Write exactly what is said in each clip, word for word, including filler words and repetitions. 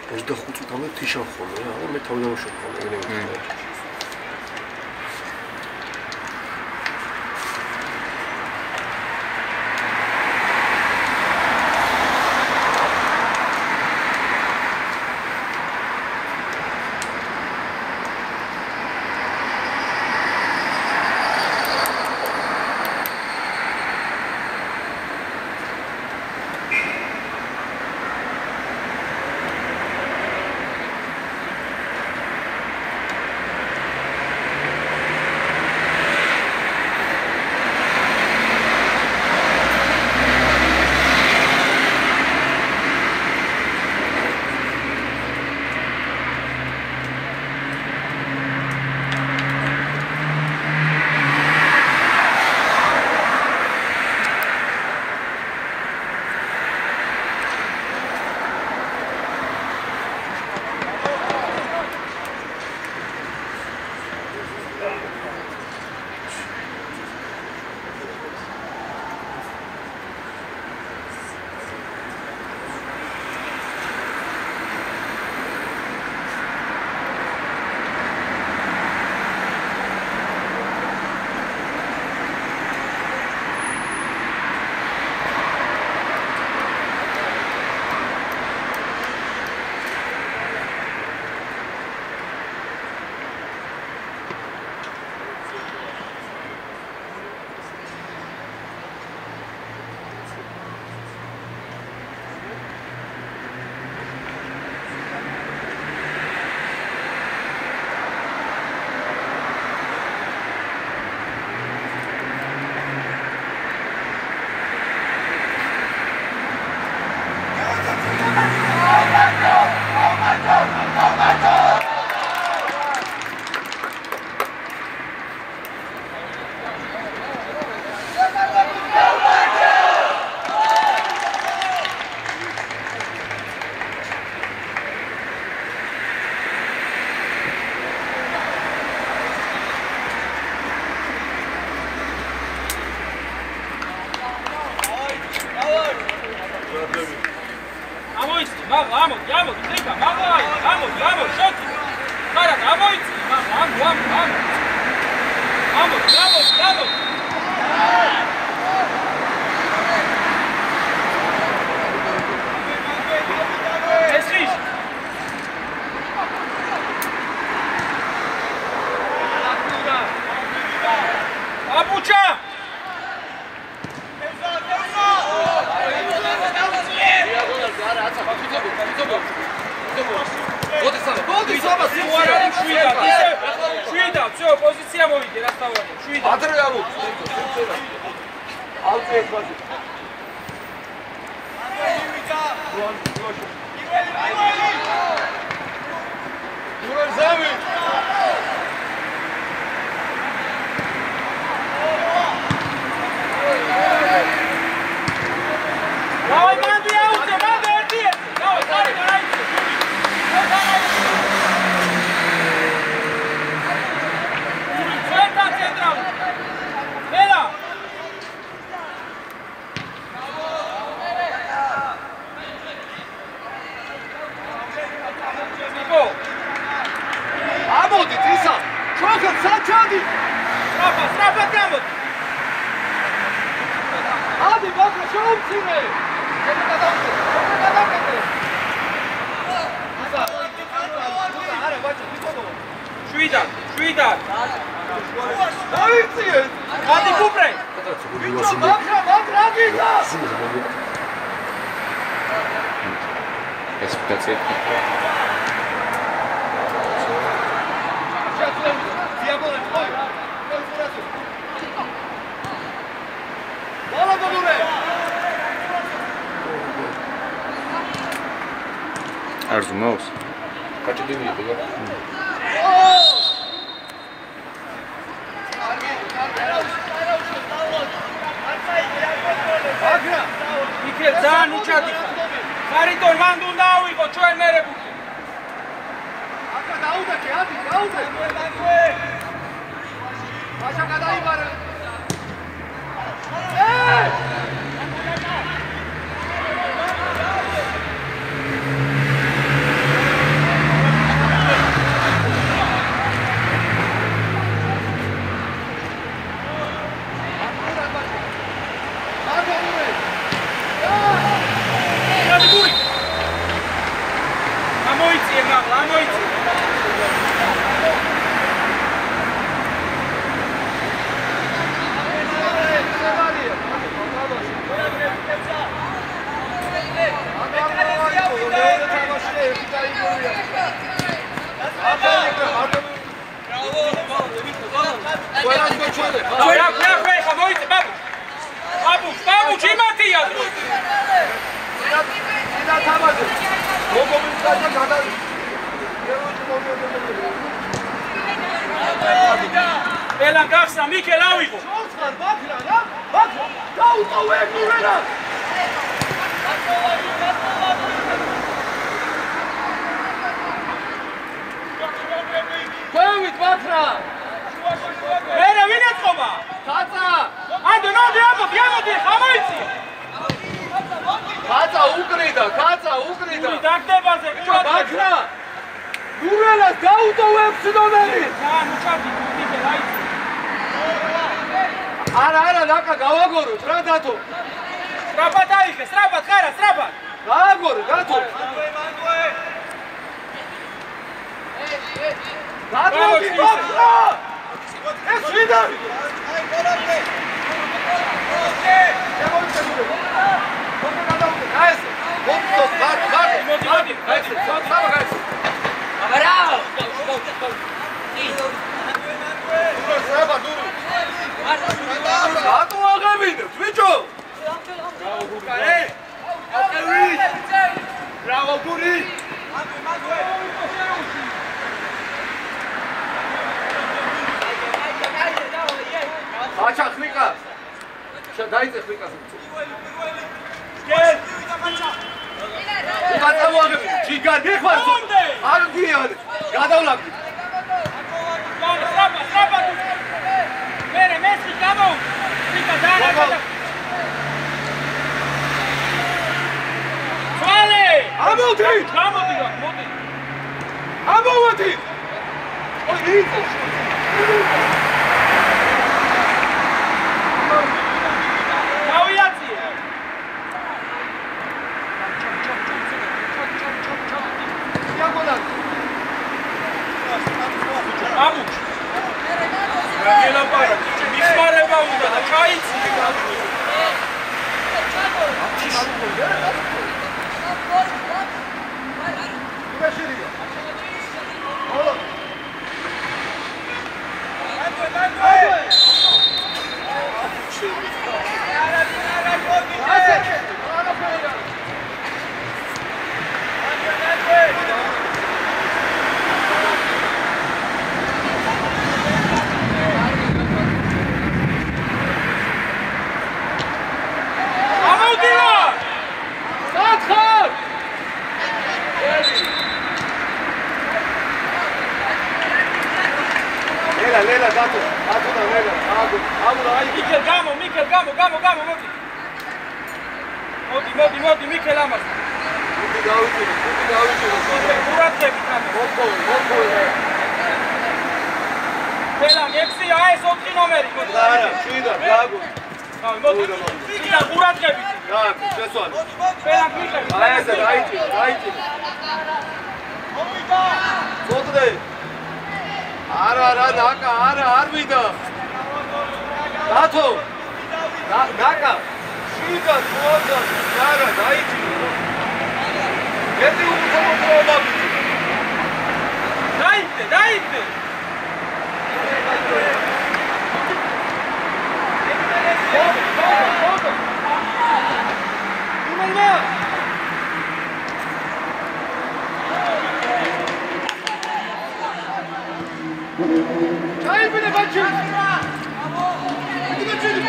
ოცდახუთ წუთამდე თიშან ხოლმე რა, მე თავი დამშვები ხოლმე ეგრევე. Arzumaus. Kaç değil mi? Mikel, ძალიან უჩადი. ხარიტონ მან უნდა ავიღო ჩვენ მერებუთი. აკა დაუდაკე, ადი, დაუდაკე. მაშა გადაიბარე. ე! გამოიწიე მაღლა, ამოიწიე. Bravo, bravo, bravo, მოიწე, ბაბუ. ბაბუ, ბაბუ, ჯიმათია. და თამაში. მოგომიწადა გადა. ელან გახსნა, მიქელ ავიღო. ხარ ბაქრა რა? ბაქრა. დაუტოვე მივერა. ქვევით ბაქრა. მერე ვინ ეწყობა? ხაცა. ანდო, ნოდი, ამოდი, ამოდი, გამოიწიე. ხაცა უკრიდა, ხაცა უკრიდა. დაგდებაზე, ბაქრა. ნურელას დაუტოვებს ნომერი. რა, მუჭადი, მიქელ აიწი. არა, არა, ნაკა გავაგოროთ რა დათო. სტრაფად აიღე, სტრაფად, ხარა, სტრაფად. გააგორო, დათო. დათო, ბაქრა. ეს ვიდა? რატო აღებინებ, ბიჭო? ბრავო, გური! აჩა ხლიკა. დაიწე ხლიკას. გელ. უკან წამოაღები. ჯიგა გეხარ. არ გიად. გადავლაბდი. სტრაფად, სტრაფად. მერე მესხი გამო. ხლიკა დააღება. წვალე. ამოდი. გამოდი, მოდი. ამოვადი. ოი, იწე. გავიაციე. იაგონა. ამუჩ. გელაპარა. მისმარება უნდა და ჩაიცი. უბეშირია. ოლო. ლელა დათო, დათო და ლელა, აგო, აგო აი მიქელ გამო, მიქელ გამო, გამო, გამო, მოდი. მოდი, მოდი, მოდი, მიქელ ამას. მოდი გავიჭირო, მოდი გავიჭირო. ყურადღები გამო. მოკო, მოკო. ფელა, ექვსია, ეს ოთხი ნომერი, მოდი. არა, შვიდა, აგო. აი, მოდი. იდა ყურადღები. აგო, შესვალი. ფელა, მიქელ. აი ესე, გაიჭირო, გაიჭირო. მომიდა. მოდრე. არა, არა, ნაკა, არა, არ ვიდა. დათო. ნაკა. შვიდა, თუადა, არა, გაიჭირო. ერთი უკუთამოწოვა მაბიჭი. დაიწე, დაიწე. Çayını kaçır. Hadi kaçır.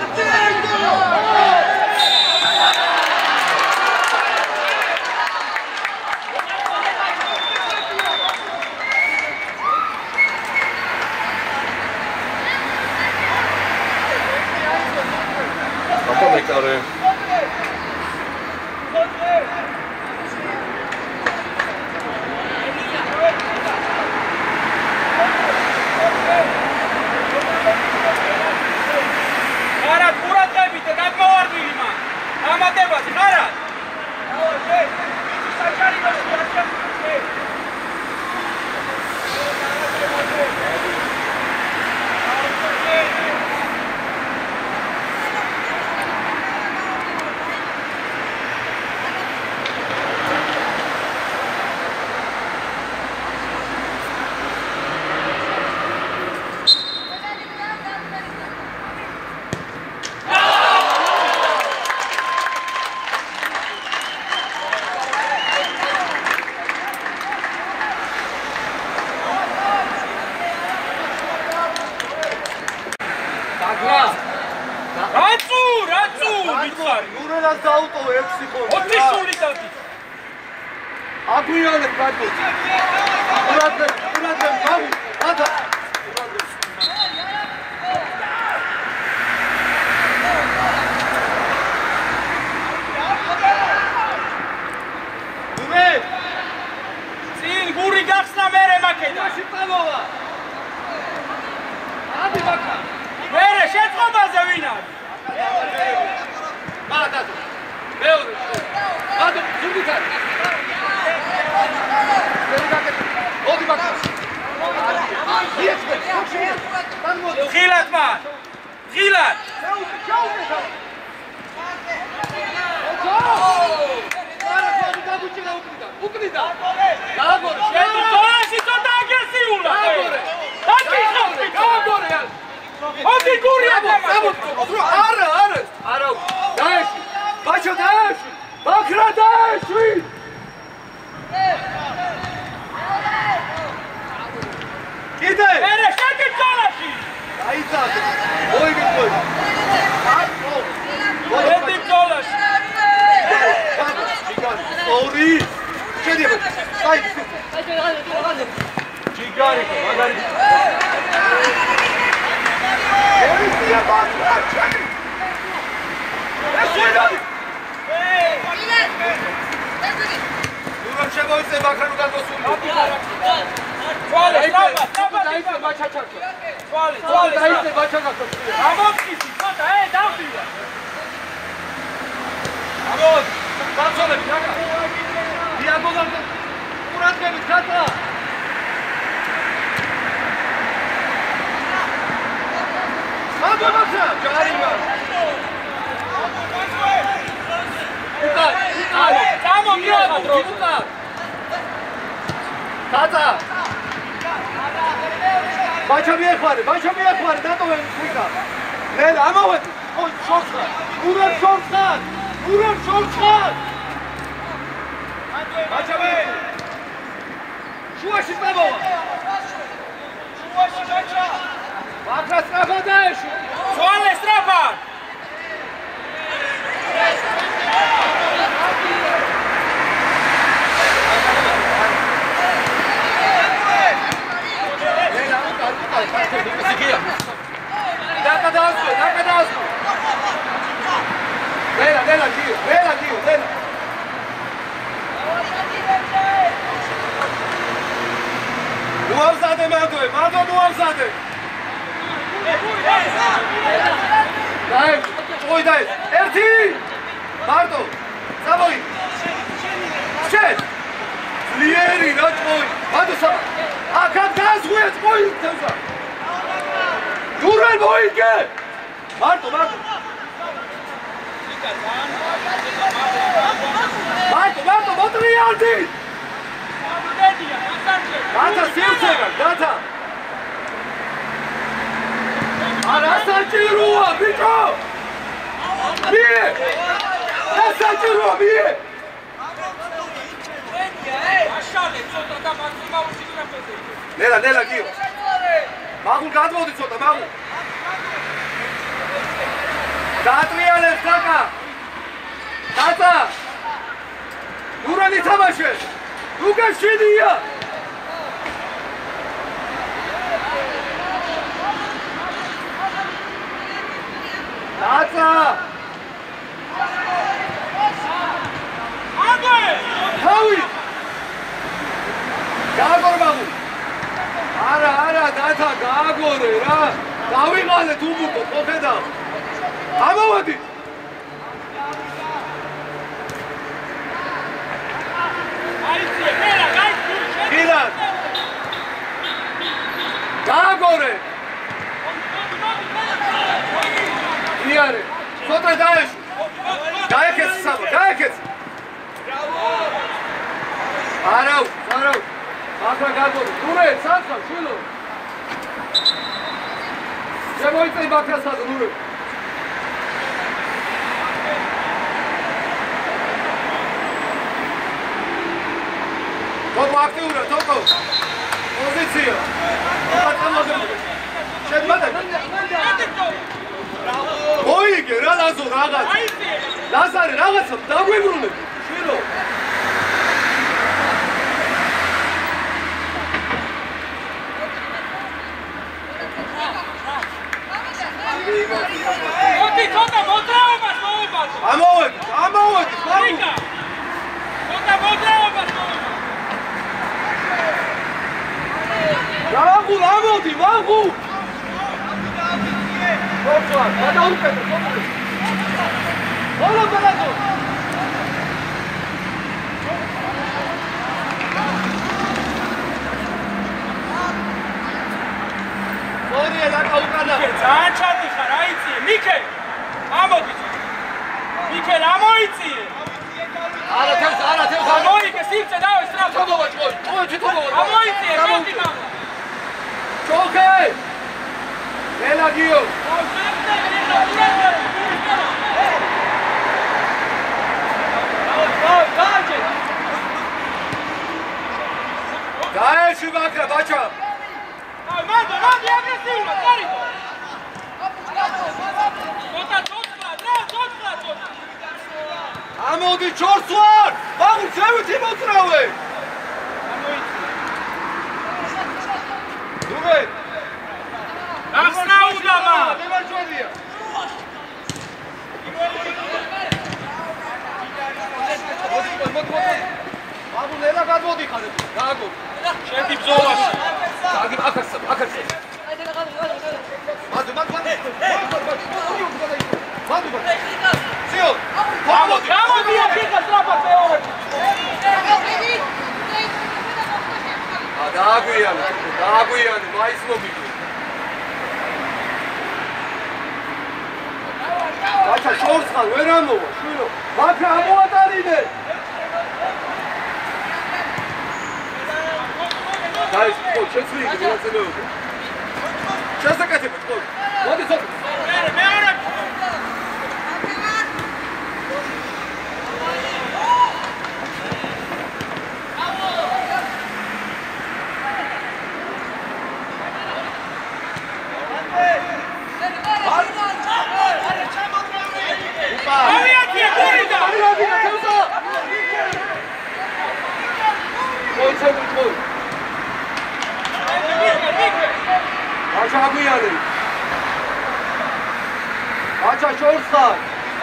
Apa bekliyor? არა, ყურადღებით, გადმოვარდი. ვიცარი. ნურელას დაუტოვე ექვსი ხოლმე. ოთხი სული დავდი. აგვიანებ კატო. ურადე, ურადე, გავი. ადა. ნურე! წინ გური გახსნა მერე მაკედა. მაშინ წამოვა. ადი მაკა. მერე შეწყობაზე ვინ არის? ადა. მეორე. ადა, ზურგით არის. ოდი მაკა. ღილად მან. ღილად. უკრიდა. გააგორე. შენ თორაში ცოტა აგრესიულა. გააგორე. დაკითხავდი. გააგორე. ოდი გური ატამა. არა, არა. არა. დაეში. ბაჩო დაეში. ბაქრა დაეში. კიდე. მერე შეკი თორაში. აიცადე. ოიგე ყოი. აკო. ერთი თორაში. ორი. შედიება. აი. ჯიგარი, მაგარი. ერისია ბაქრა. ეს შეიძლება. ნურამ შემოიწე ბაქრა ნუ გაგოსული. თვალე, სტრაფა, სტრაფა დაიწე ბაჩაჩაკო. თვალე, თვალე. დაიწე ბაჩაჩაკო. ამოწკისი, ცოტა, ე, დავდივარ. ამოდ, ბაცოლები, რაკა. დიაგონალზე ყურადღებით გაცა. მაგომაცა, ჯარიმა. უკა, უკა, წამო, მიიღო დრო. უკა. გაცა. ბაჩა მიეხარე, ბაჩა მიეხარე, დატოვე უკა. მე ამოვედი. ოი, შორხა. ურან შორხა. ურან შორხა. ბაჩა მე. შუაში წამოვა. შუაში ბაჩა. ბაქრა სწრაფა დაეში. თვალე, სტრაფა. Daca dasco, daca dasco. Dela, dela, tio, dela, tio, dela. Muamzade mando, mando muamzade. Dai, oi dai, erti. Mardo, saboi. Shet. Lieri, not oi. Mando sab. Akan dasguet oi, tevza. Durel boyge. Mardo, Mardo. Mardo, Mardo, motrialdi. Gata, sircega, gata. Ara saçırua, bicho. Mie. Ne saçırua, mie. აშალე, ცოტა და მაქსიმალურში გრაფეზე. Nela, nela, gio. Magul gadvodi ცოტა, magul. Datrialებს დაკა. დაცა. ნურანი თამაშე. ნუგა შედია. დაცა. აგე! თავი. გააგორე მაგულ. არა, არა, დაცა, გააგორე რა. დავიღალე თუ მუკო, ხედა. ამოვედი. აიცი, მერა, გაიცი. გიდა. გააგორე. იარე. ცოტა დაეში. გაეკეც საბა, გაეკეც. არაუ, არაუ. ახლა გააგორე. ნურე, საცხა, შვილო. შემოიწე ბაქრასად, ნურე. Toko aktivura, toko. Pozicija. Toko tamo. Šed, mada. მოიგე რა ლაზო რაღაც ლაზარე რაღაცა დაგვებრუნები შირო მოდი ცოტა მოძრაობას მოუბადო ამოვედი ამოვედი რიკა ცოტა მოძრაობას მოუბადო ვაღულ ამოდი ვაღულ ხოჭა გადაუკეთე ხოჭა ბოლო ბოლო ორია დაკაუკანა ძალიან ჩადი ხარ აიწიე მიქე ამოდი მიქე რა მოიწიე არა თევს არა თევს ამოიგე სივრცე დავე სრაფ თომოვა ჭოი ჭოი თომოვა ამოიწიე შევდი მამა ჩოხე ელაგიო დაეში მაკრა ბაჩა მანდო მანდი აგრესიულად გარიდო ცოტა ცოტა რა ცოტა ცოტა ამოდი ჩორს ვარ ვაღუ ზევითი მოძრავე დუბე აღსნაუდამა ლევარჯვადია ვაღუ ლელა გადმოდი ხარ გააგო შედი ბზოლაში გაგი აკაცსა აკაცსა მანდ მანდ მანდ მანდ სიო გამოდი გამოდი აფიკა სტრაფად მეორე ა დააგვიანე დააგვიანე მაის მოგიგე ბაჩა შორს ხარ ვერ ამოვა შვილო მაქრა ამოატარინე დაის ხო შეცვლილი გულაცემეობო შესაკეთებ ხო მოდი ცოტა მეორე მეორე ავიაცია გურიდა ავიაცია თევსა მოი ცენტრი მოი ბაჩა აგვიანე ბაჩა შორს ხარ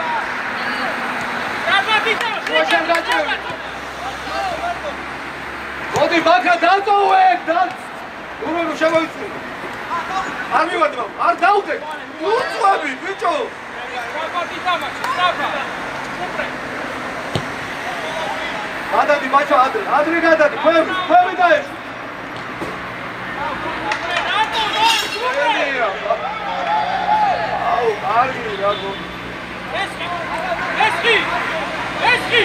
მოდი ბაქა დაწოვე და ურმე შემოიწვი არ მივადი მაგ არ დაუდე უწვევი ბიჭო საპარტი თამაში საპა უპრე გადადი ბაჩა ადრე ადრე გადადი ქვევი ქვევი დაეშ აუ კარგი რაგო ესკი ესკი ესკი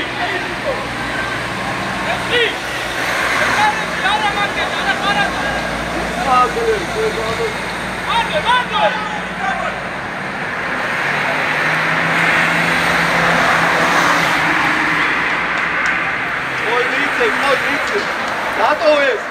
ესკი დანა მაკე დანა ხარა აგრე ზოგადო მანდო მანდო ой ლიце ой ლიце დატოვეს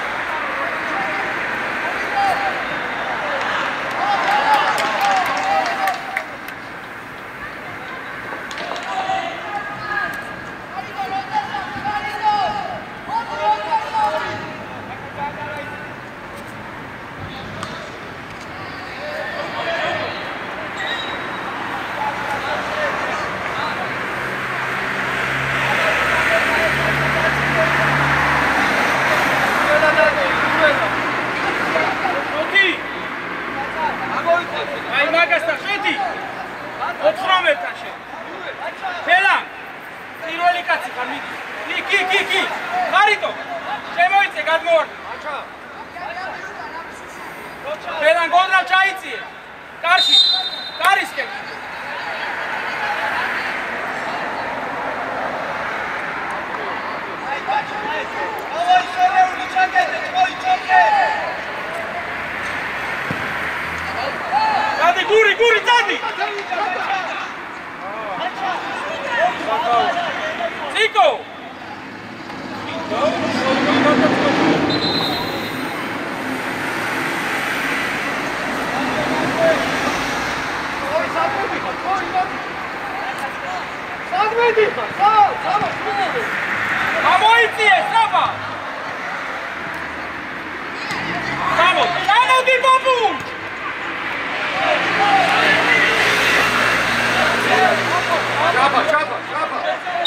აი მაგასთან შედი ოთხმომეტთან შედი ფელა პირველი კაცი ხარ მიდი კი კი კი კი ხარიტო შემოიწე გადმოვარდი აჩა ფელა გონრავ ჩაიწიე კარში კარისკენ აი ბაჩა აი შერეული ჩაგეთე თოი ჩოგე Dadi guri guri dadi. Zico. მოდი ბაბუ! ჭაფა, ჭაფა, ჭაფა.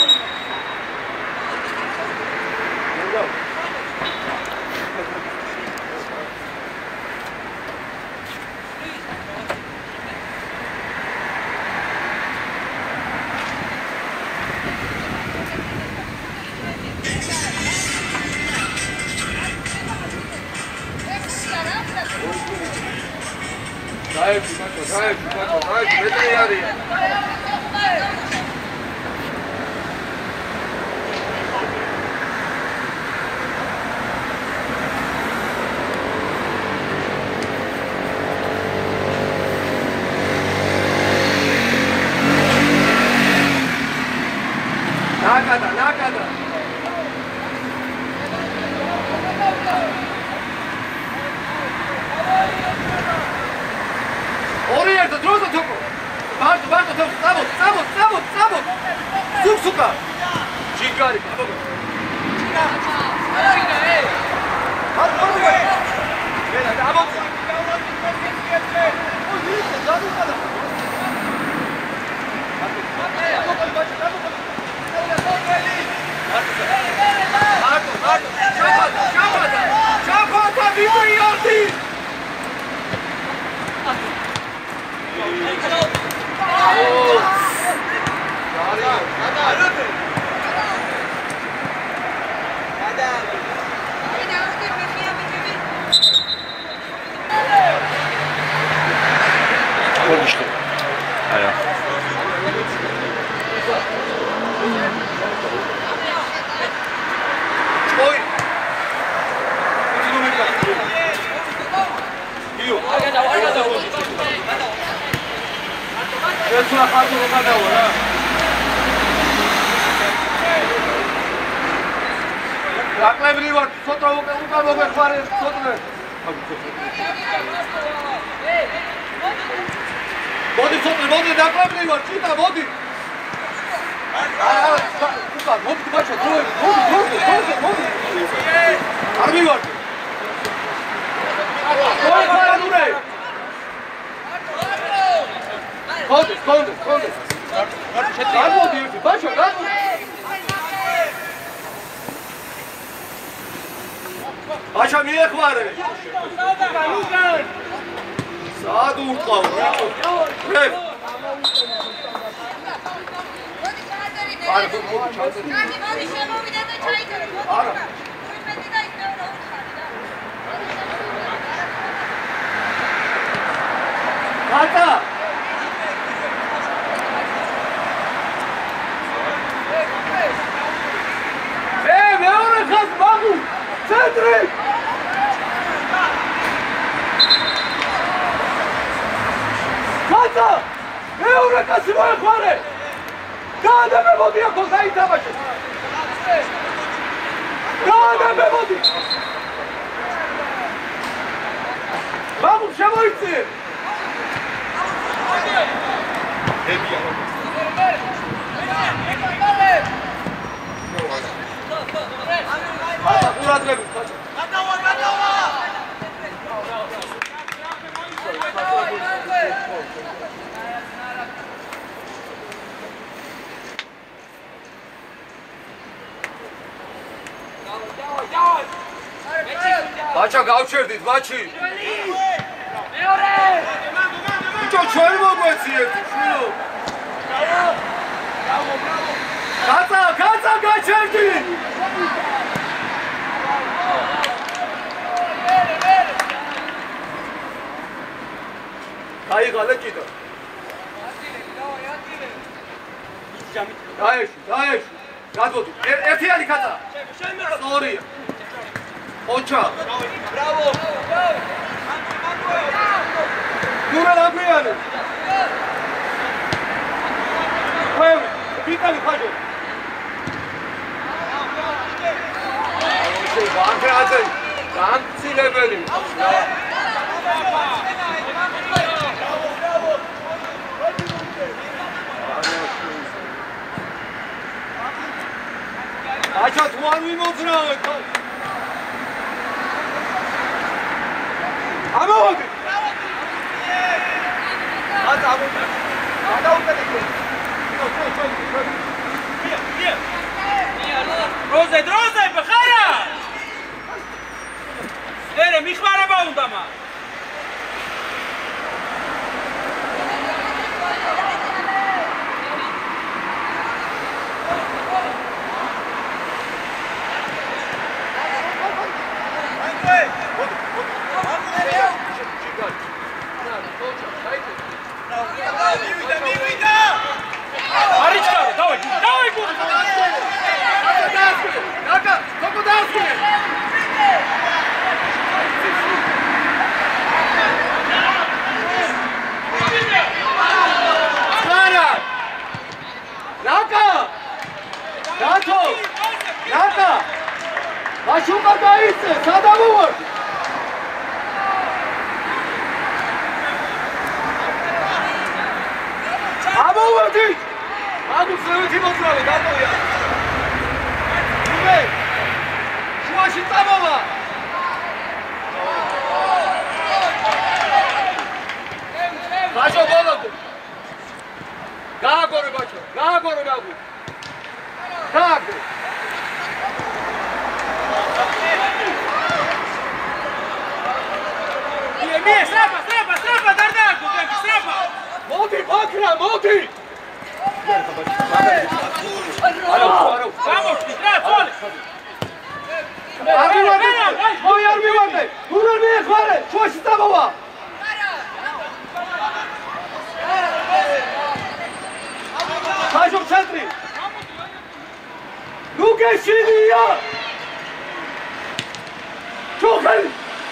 დაებში, ბაჭო, დაებში, ბაჭო, დაებში, მეტრი არის. ნაკადა, ნაკადა. ორი ერთო დროზე თოკო. მარტო, მარტო თოკო, წამო, წამო, წამო, წამო. სუქსუკა. ჯიგარი, ბაბა. ჯიგა. ჯიგა, ე. მარტო, მარტო. ელა, დაბო. ოი, ის დადუხადა. მარტო, მარტო, ბაჭო, დაბო. მარტო, მარტო. შაბადა, შაბადა. შაბადა, ვიბიოდი. Jetzt nach Hause rüber da, oder? Raklevli var, sota uka mogu hvare, sotne. Vodi sotne, vodi, raklevli var, čita, vodi. Uka, vodi ti bača, vodi, vodi, vodi, vodi. Armi var. Koji hvare dure? Kondes, kondes, kondes. Gadvodi irti, bača, gadvodi. Bača მიეხვარე. სად ურტყავ? რებ. არა, მოდი ჩაწერე. კანი, მოდი შემოვიდა და ჩაიწერე. არა. მეტი და ის მეორე უთხარი და. ბატა Centri! Kata! Eure kasi moje hvare! Kada me vodi ako da i tamaše! Kada me vodi! Mamu, šemojci! Hata, uradremi, hata. Gatawa, gatawa! Bača, გავჩერდით, ბაჩი! მეორე! ბიჭო, ჩვენ მოგვეციეთ, შვილო! ბრავო! ბრავო, ბრავო! გაცა, გაცა, გაჩერდით! გაიღალე ჭიდა. დაეში, დაეში. გადმოდი. ერთი არის კატა. სწორია. ოჩა. ბრავო. გურა ლაბიანი. ვე, ბიტალი ხაჯო. აუ, ვანქრაზე. გამცილებელი. Acha tu ani modzra. Amo! Zamodi! A Zamodi! A da upete gdje? Rozaj, rozaj, Bahara! Ere, mi hvaraba undama! Marička, давай, давай, Гур! Naka, kako daske? Stara! Naka! Nato! Naka! Mašuka dajice, sada uvod! Amo uvodi! Mogu se uvijek zdravi, dato ja! Uvijek! Šuvaši tamova! Bačo Bogotu! Gagore bačo! Gagore gagu! Gagu! Nije, nije, strapa, strapa, strapa, Dardaku, strapa! Moti, bakra, moti! Vamos, Pitrat, voli! Armi varte! Moj armi varte! Nur armi hvare! Šuvaši tamova! Kažem centri! Nuke šinija! Čuhaj!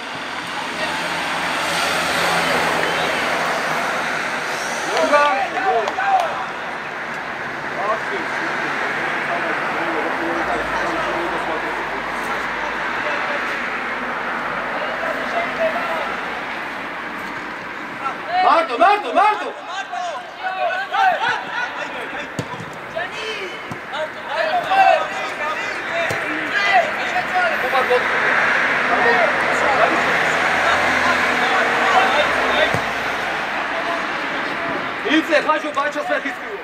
Marto, Marto, Marto! Ice, hađu, bača sve hiskiju.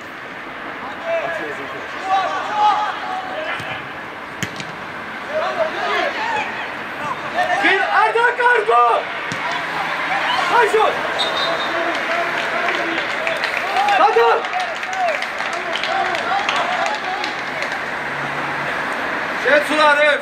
Gir, Arda Kargo! Hađu! Hadi! Şet sularım!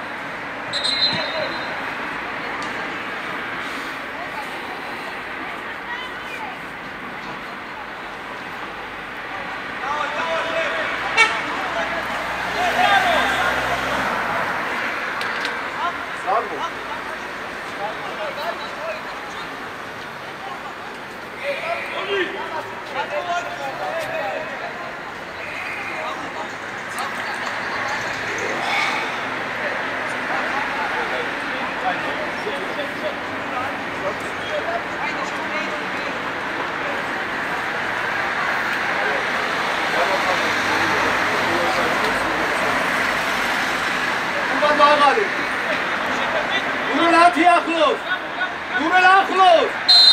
Nurelati Akhlos! Nurel Akhlos!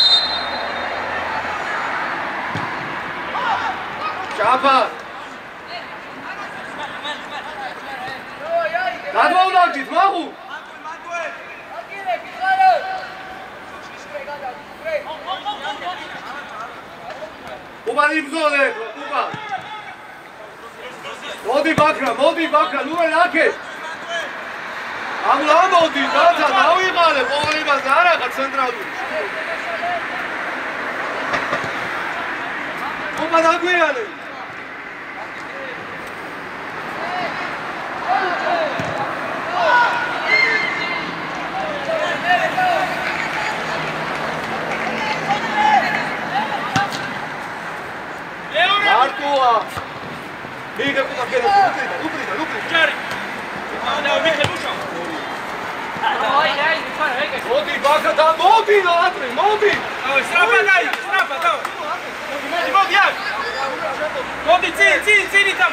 Şaban! Dadva udakti, mogu! Ubadim zone, Uba! Modi Bakra, Modi Bakra, Nurel Akes! Amlamodi, დაცა დავიღალე, ყოველებას არა ხა ცენტრალური. უბა დაგვიანე. მარტოა. მიგე კუდა კერე, უბრიდა, უბრიდა, უბრიდა. ჯარი. ანა მიხე ლუშა. Modi, Bakra, da, modi, latri, modi! Давай, strapa daj, strapa, давай. Modi, modi, jak? Modi, cini, cini, cini tamo.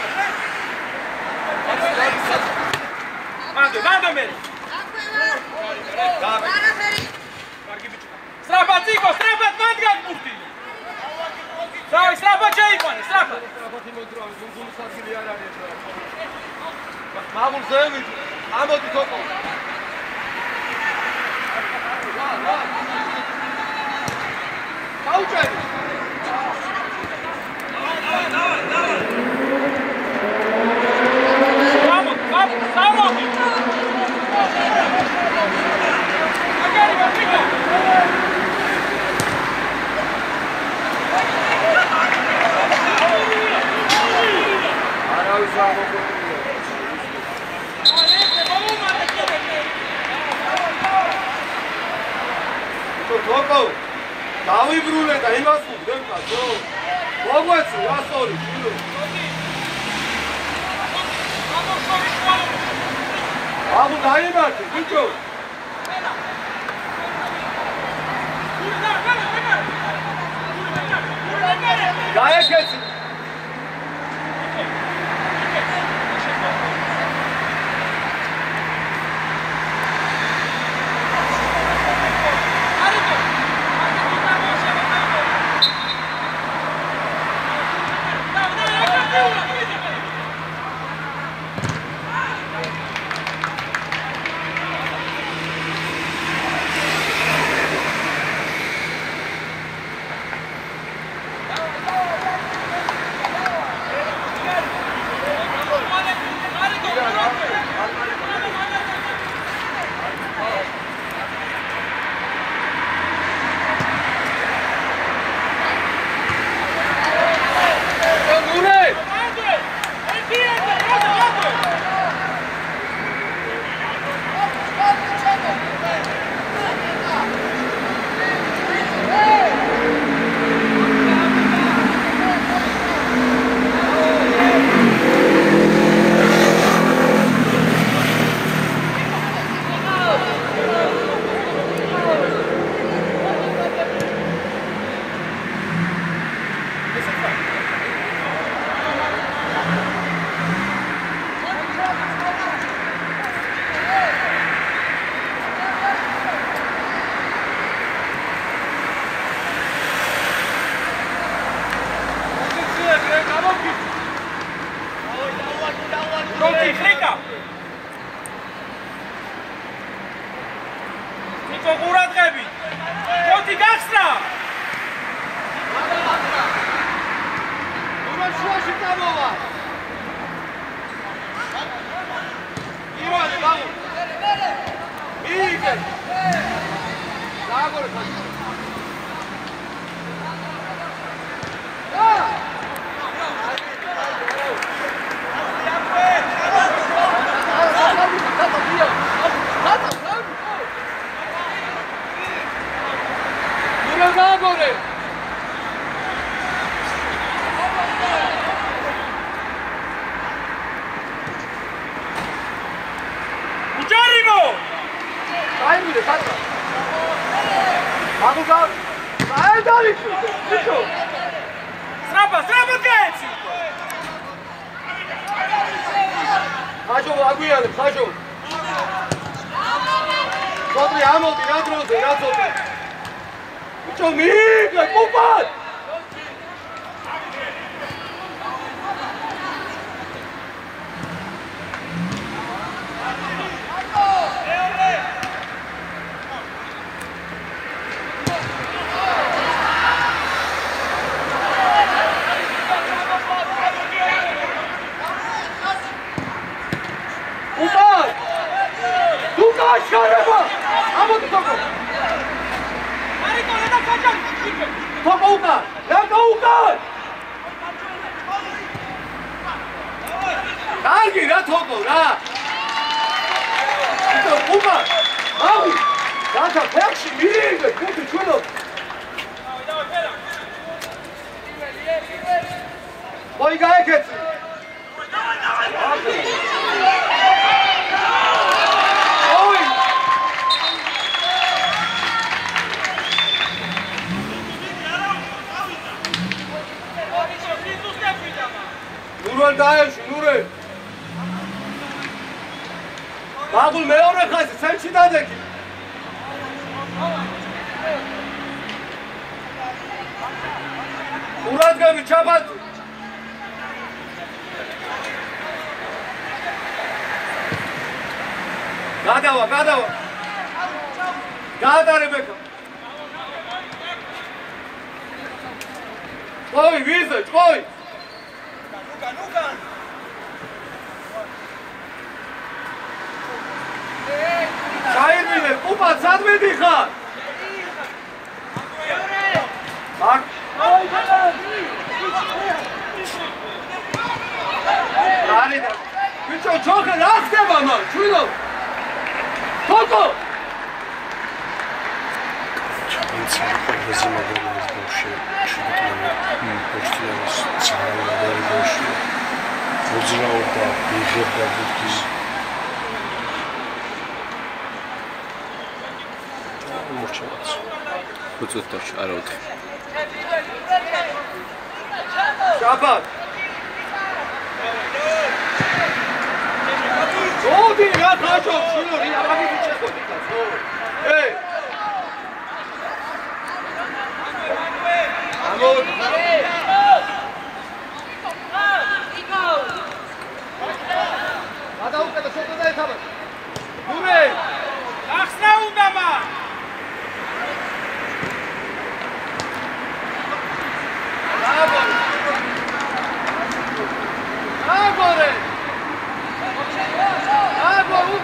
Mando, mando meni. Da, Marki biću. ზევით. ამოდი თოკო. რა, რა. გაუჭერი. დავай, დავай, დავай. Vamos, vamos, vamos. Agora, fica. არავის არ მოგვიყვება. თოკო, დავიბრუნე და იმას ვუდგებდა, ძო. მოგვეცი, რასორი, ფილო. აბუ დაიმართე, ბიჭო. გაეკეცი. Bagul მეორე ხაზი, ცენტრში დადეგი. ურადგები ჩაბათ. გადავა, გადავა. გადარე ბეკა. Ой, виза, ой! Ну-ка, ну-ка! Шаирминер, купа, садведи хат! Так? Арида! Вы что, чоха, рахте, мама? Чуйно? Токо! Zima godina izboljše, šutno mi poštujemo cijelo da je došlo. Odzirao da biže da budu. Močevac. Kucutoč, arot. Šabat! Odi, ja kažem, šilo, ja radim često nikad. Ej! Ada uka da šota daje tabac. Dure! Ahsna undama! Nagore! Nagore! Nagore!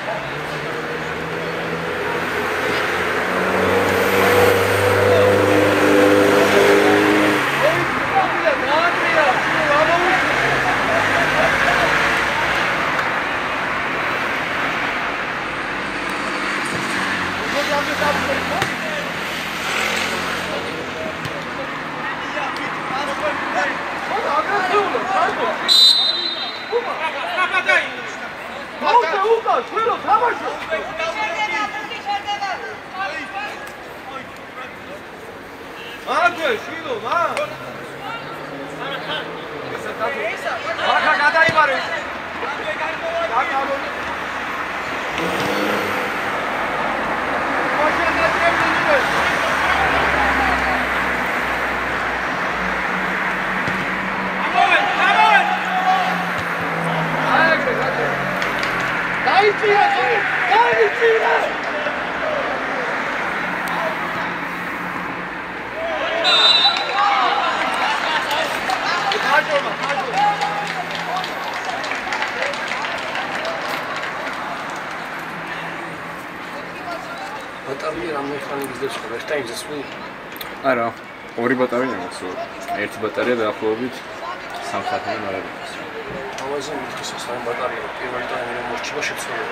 ბატარია რამე ხანი გიზდებს ხო ერთ ტაიმზე სულ არა ორი ბატარია მაქვს სულ ერთი ბატარია დაახლოებით სამ საათამდე მარადებს თავაზე მითხის სამ ბატარია პირველ ტაიმზე მორჩება შეცვალება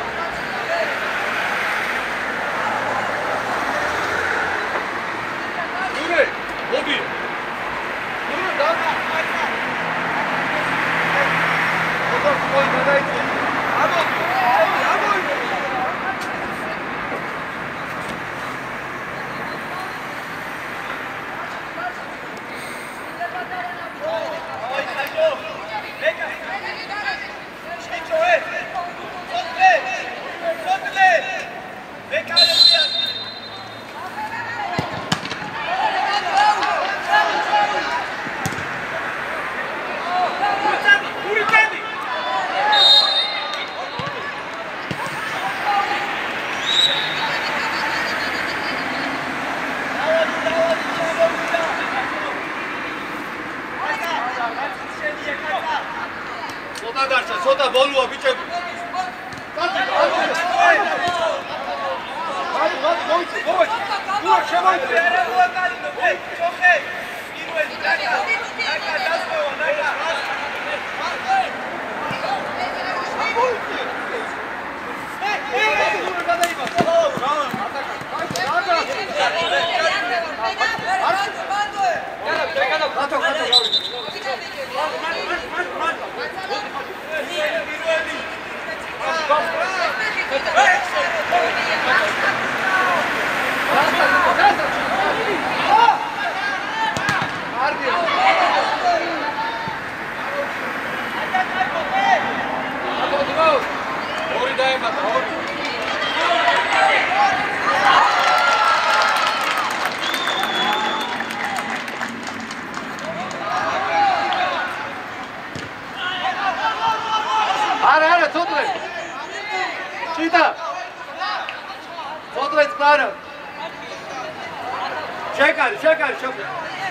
დურე მოდი დურე და ოდო ყოი გადაიწე აბო აბო ცოტა ბოლოა ბიჭები. კაცი, ალბათ. აი, მაგ მოიწი, მოიწი. გუა შემოიწი. არა, გუა კალინო, ე, ჩოხე. პირველი დაკა. დაკა დასვევა, დაკა. მოიწი. ე, ე, გუა გადაიმა. ო, რა, ატაკა. კაცი, ატაკა. არა, ბანდოე. არა, ეკანა, კაცო, კაცო, გავი. Go! Odlec Klara. Čekaj, čekaj, čekaj.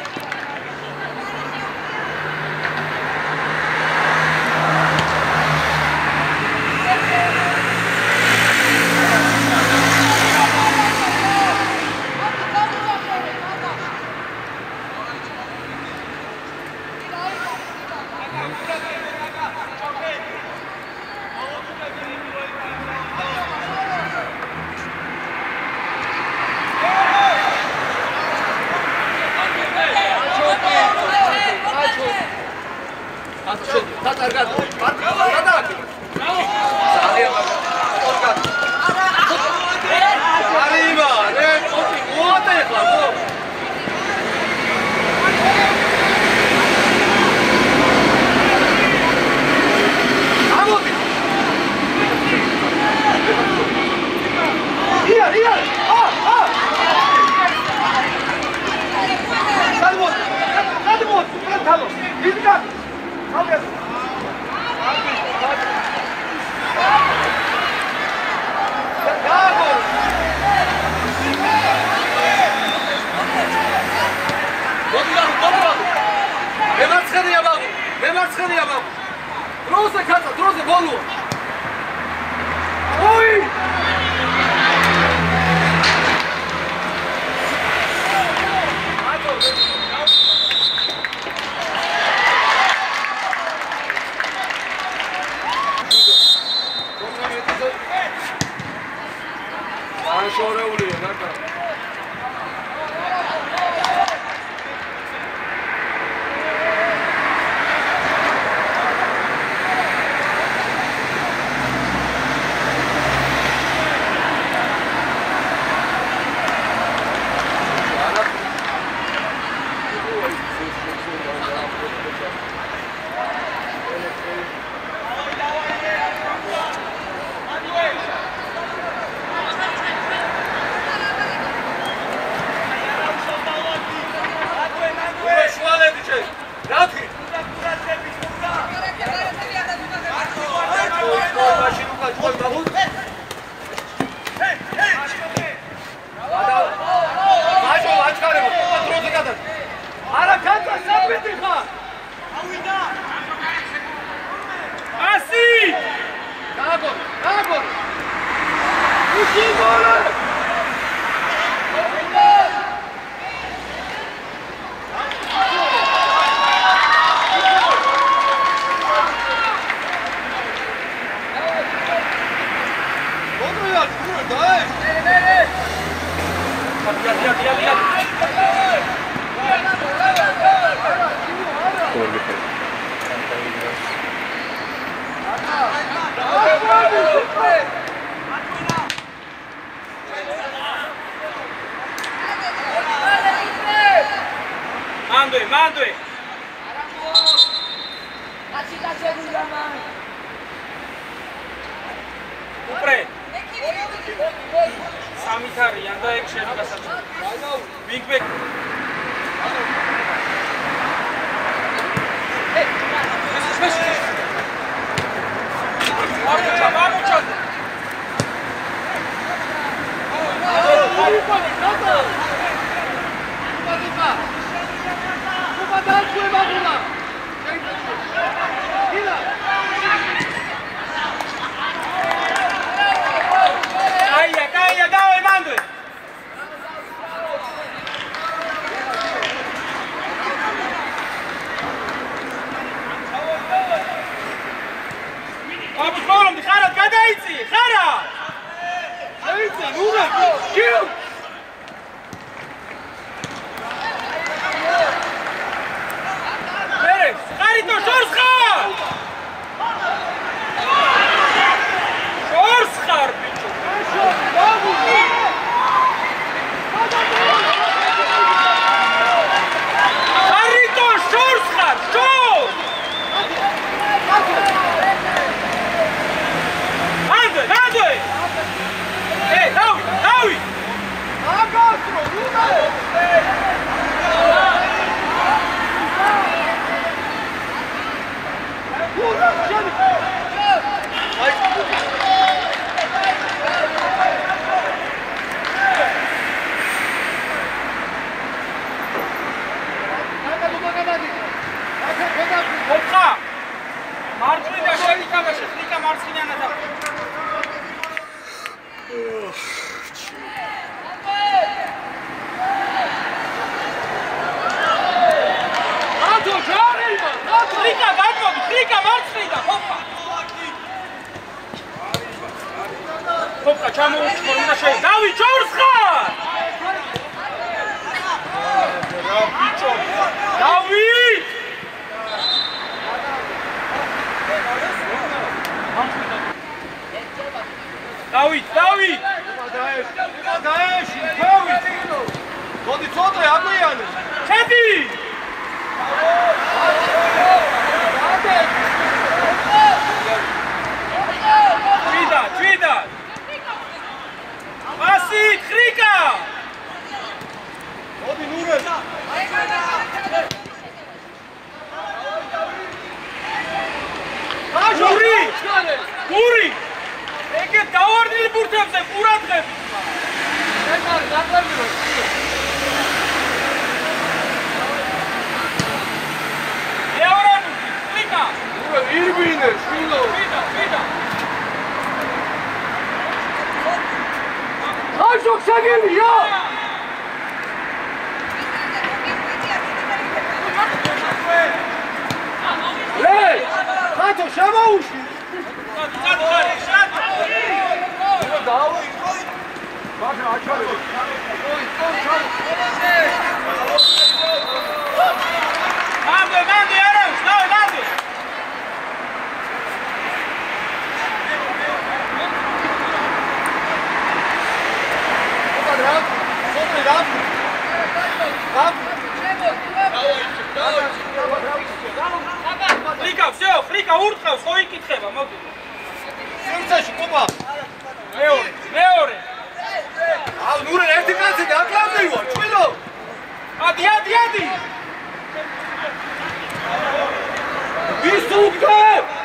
Mandui, mandui! Upre! Samitari, anda ek sheno gasachna. Big big. Amucha, amucha. Caia, caia, dawaj, manduj! Abu Kolom, di Kharat, gadajci! Kharat! Gadajci, nuga! Kill! Perez, Kharito, Shorskhar! Shorskhar, bicho! Kharito, Shorskhar, Shor! Ande, ande! Hey, Dawi, Dawi! Agastro, nuga! Ხრიკა გადმოდი, ხრიკა მარცხნიდან, ჰოპა. ჰოპა, ჩამოუწყო, უნდა შეი. დავით, ჯორს ხარ! რა ბიჭო! დავით! დავით, დავით! დაეში, დაეში, დავით! მოდი ცოტა აგვიანე. შედი! ჭვიდა, ჭვიდა! ასით, ხრიკა! მოდი ნურე! გური! გური! ეგე დავარდნილი ბურთებზე ყურადღებით! ეს არის დაკლები. ირბინე, შვილო. ვიდა, ვიდა. ხაშო შეგელია. ლე, ხათო შემოუში. წად ხარ, შად. დაუ. ბაჟა აჩარე. ოი, ოი, ჩავ. მანდე, მანდე, არა, დავი, მანდე. ხრიკა, всё, ხრიკა ურთხევს, ხო იკითხება, მოდი. სერცაში კოპა. მეორე, მეორე. აუ ნურე ერთი კაცი დაკლავდივა, ჩვილო. ადი, ადი, ადი. ვის უგდე?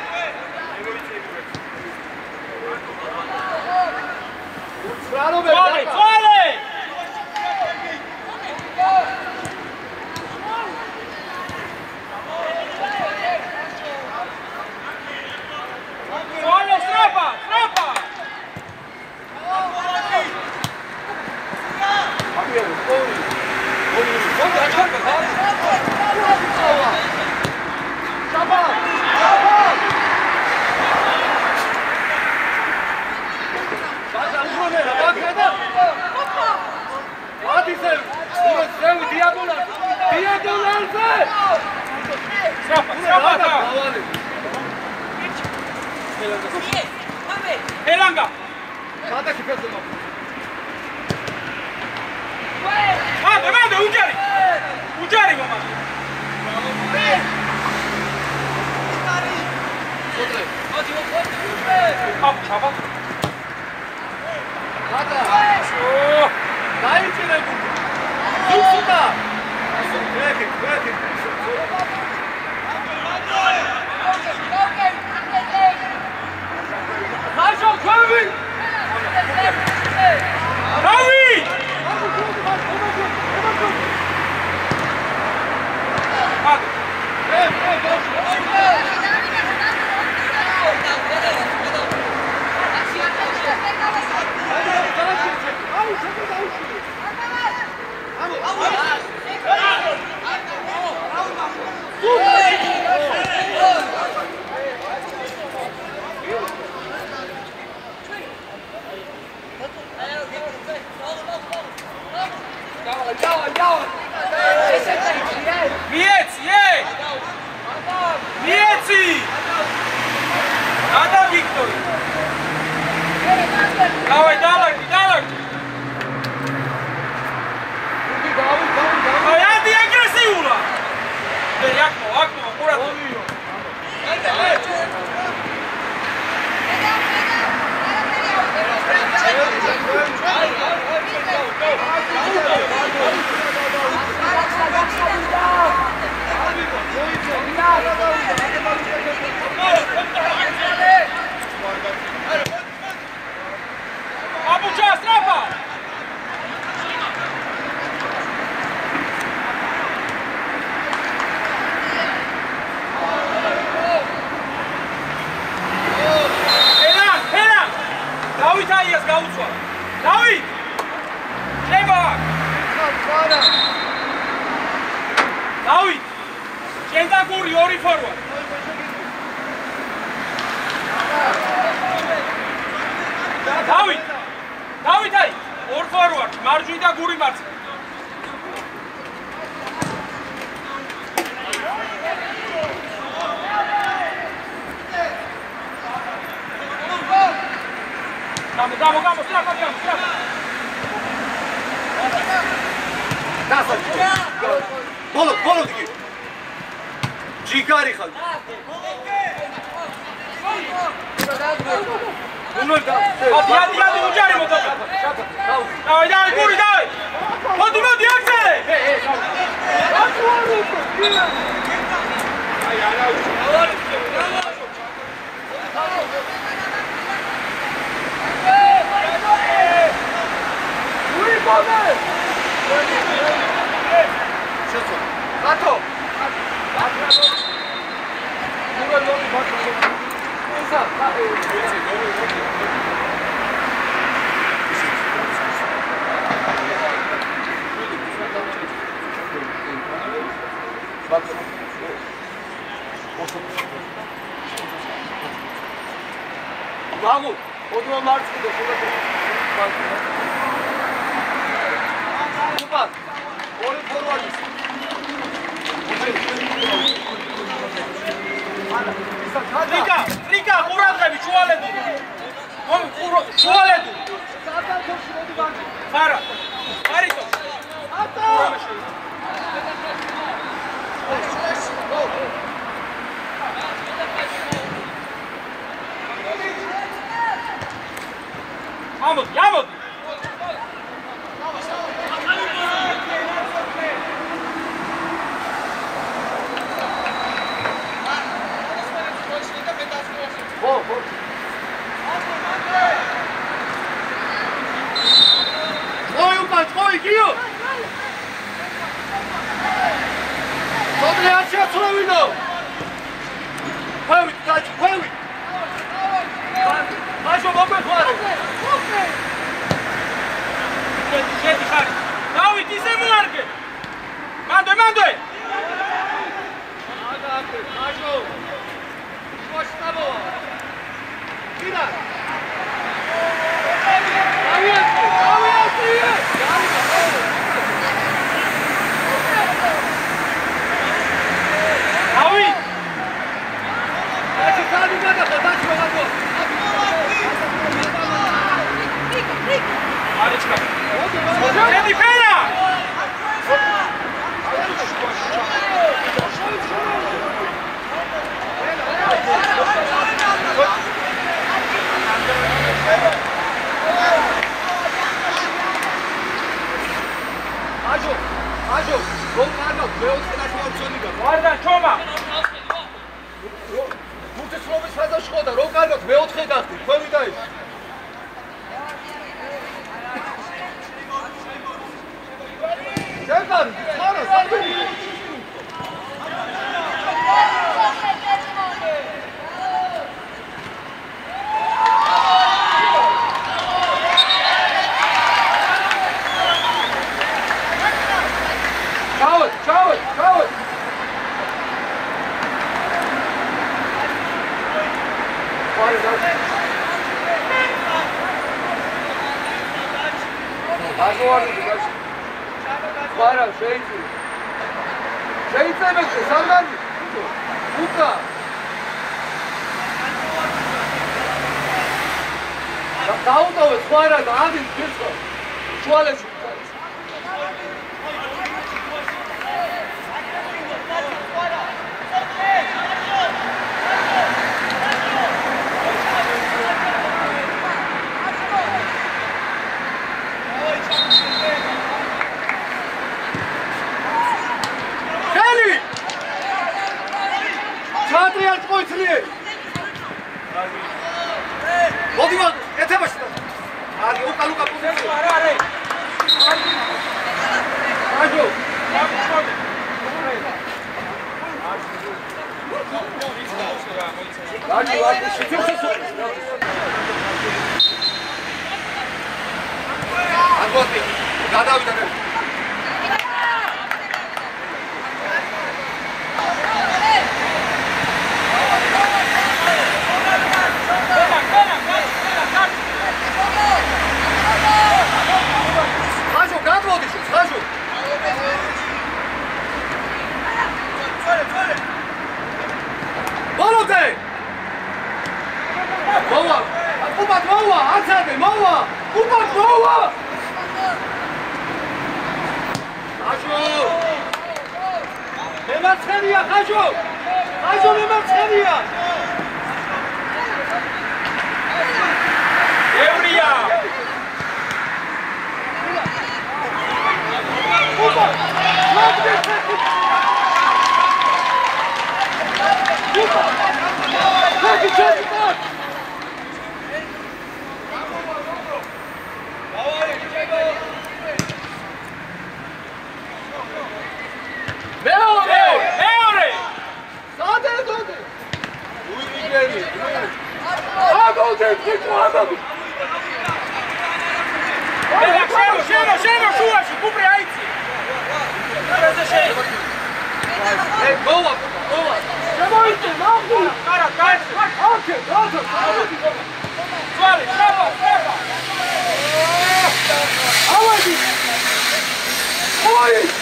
წვალე, წვალე. წვალე, სრაფა, სრაფა. აბიარო, ორი. ორი, ორი აჩქარდა. შაბა, შაბა. ბაჟა უგონე, ბაჟა. ათისე, ურო ზევი დიაგონალ. დიაგონალზე. სრაფა, სრაფა და. ელანგა. სადაკი ფესო. მანდე, მანდე, უჯარი. უჯარი მომა. სოდრე. აპ, ჩაბა. გადა. ო, დაიჭირებული. სუხუდა. ეკი, ეკი. ხაშო ქვევი. დავი! მანდე. ე, ე, მიეცი, ე! მიეცი! ადა ვიქტორი. დავაი, დალაგდი, დალაგდი. აი, ადი აგრესიულა. ე, აკმო, აკმო, ყურადღება. აპ, დავით შენ და გური ორი ფორვარდი დავით დავით აი ორ ფორვარდი მარჯვნივ და გური მარცხნივ Vamos, vamos, vamos, strappa, vamos, strappa. Dasa, bolo, bolo digi. Jigari khal. Unor da. Hadi, hadi, hadi, ucari motor. Davay, davay, guri, davay. Hadi, hadi, aksele. Hey, hey, ay, ay, ay. Gato! Vamos! Odma marçında şurada. Super! Oraya forward. Rika, Rika, ყურადღები, შუალედო. შუალედო. ხარა. ხარიტო. ატო. ამოდი, ამოდი. Ой, упал, ой, Гио! Смотри, отсюда словено! Павит, тач, павит! Пашо, бомбе хварит! შედი, შედი ხარ. დავით, ისე მოარგე. მანდე, მანდე. აგაფე, პაშო. პაშტაბო. კიდა. დავიათი, დავიათი. დავით. აჩი დადი გადახო, დაჩი გადახო. არიჩკა. შედი ფერა. აჯო, აჯო, რომ კარგავ, მეოთხე ნახევარწონიკა. ვარდა ჩომა. მუცესრობის ფაზაში ხო და რომ კარგავ, მეოთხე გახდი, თქვენი დაიშ. შეგარ, ხარა, სანდები. Чао, чао, чао. Para, gente. Gente, meu, sandali. Puta. Dauda, para, da adin, pisco. Şuale şu. Çağatay artık oytuluyor. Oldu mu? Ete başla. Hadi uka luka pozisyon. Ara ara. Hadi. Hadi hadi. Şutur şutur. Hadi bakayım. Gada bir tane. ხაჯო ხაჯო მემარცხენია ევრია ოპა მაგდე ოპა ხაჯი ჩაი მეორე მეორე სადე დოდე უიგენი აგოლდე ფიქრობდი ელა შენო შენო შენო შუაში კუპრი აიცი ეს შენ ე გოლა გოლა შემოიწე ნახო არა კაი ოკე გოლა ძვალი შაბა შაბა ავადი ოი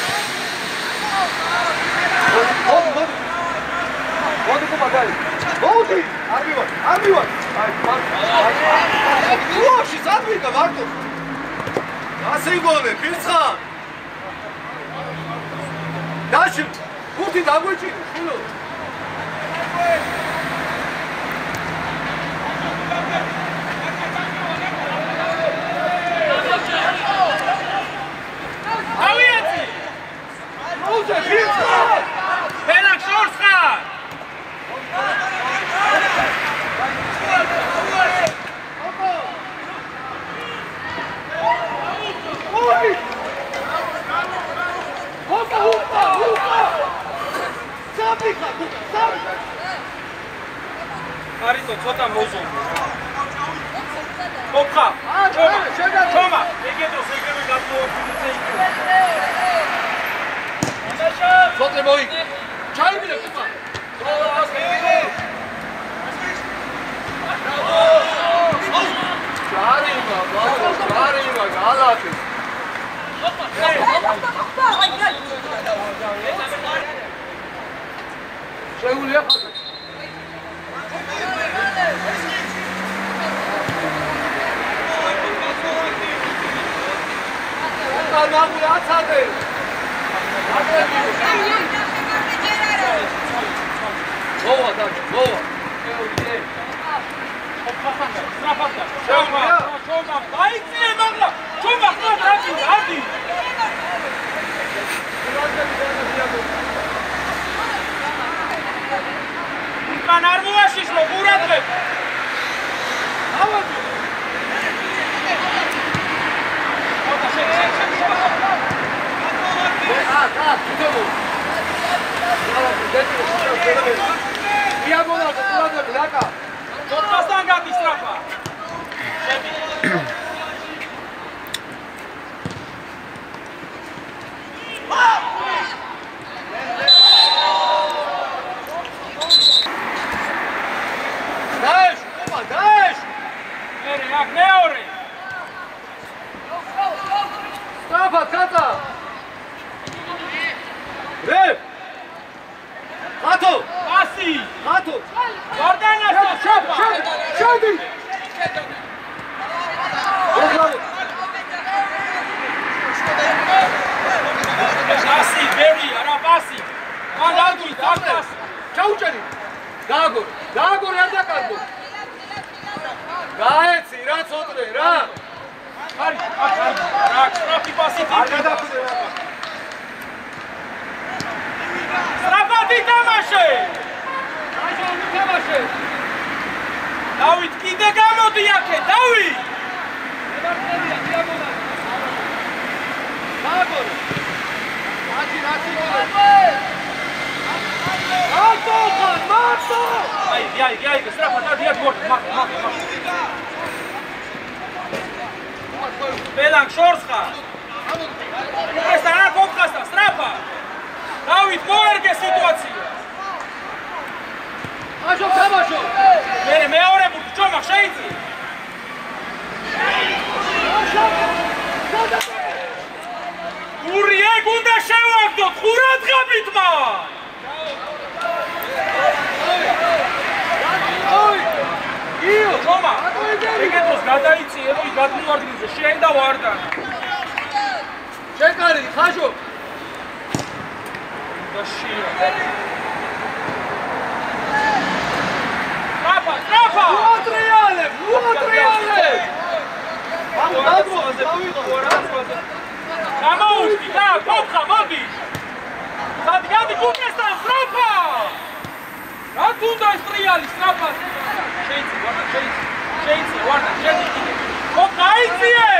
მოდი მოდი მოდი კუმაგარი მოდი არ მივარ არ მივარ აი მარტო უაში ზადვიდა მარტო ასე იგონე ფირცხა დაში ხუთი დაგვეჭირე შვილო ავიაცი მოუწე ფირცხა ფენა შორს ხარ ოი ოპა ოპა ოპა საბიხა საბიხა არიტო ცოტა მოზო ოპა ჩომა შეგა ჩომა ეგეთოს ეგრევე გასულობდე ცოტა მოი ჩაიგდე კუპა ჯარიმა ბაბა ჯარიმა გალაკი შეუძლია ხარ და ნაგული აცადე მოვა და მოვა სტრაფატა ჩომა ჩომა დაიწე მაგლა ჩომა ხარ დადი დადი უკან არ მოაშიშლო ყურადღებ ავადი ოთა შენ შენ შენ ა და თვითონ ალა დეტი შეგვიძლია იაგონა ყურადღებ ლაკა ოთასთან გადის სტრაფა დაეშ ოპა დაეშ მერე აქ მეორე სტრაფა კატა რე ხათო პასი ხათო ვარდანასთან შედი შაბა შედი შედი პასი ბერი არა პასი მან დაგვი დაკას ჩაუჭერი დააგო დააგო რა დაკარგო გაეცი რა ცოტრე რა არის არის რა სტრაფი პასი არ გადახვიდე რა სტრაფატი თამაშე აჟო მითამაშე დავით კიდე გამოდი აქე დავით მემარცხენია დიაგონა დააგო აჩი რაცი გონე მარტო ხარ მარტო აი აი აი სტრაფა დადი აქ გორ მაგ მაგ მაგ ბელანგ შორს ხარ ეს რა გოგხასთან სტრაფა დავით მოერგე სიტუაცია აჟო თამაშო მე მეორე ბურთი ჩომა შეიცი გური ეგ უნდა შევაგდოთ ყურადღებით მან ოი იო ჩომა ეგეთოს გადაიწიე რომ გადმოვარდნიზე შენ და ვარდანა შეკარი ხაჟო და შია სტრაფა, სტრაფა! უატრიალებ, უატრიალებ! ამ დაგმოზე ვიყო. გამოუშტი, და, გოფხა, მოდი! სად გადი გუკესთან, სტრაფა! რა თუნდა ეს ტრიალი, სტრაფა! შეიცი, ვარდა, შეიცი. შეიცი, ვარდა, შედი კიდე. გოფხა, აიციე!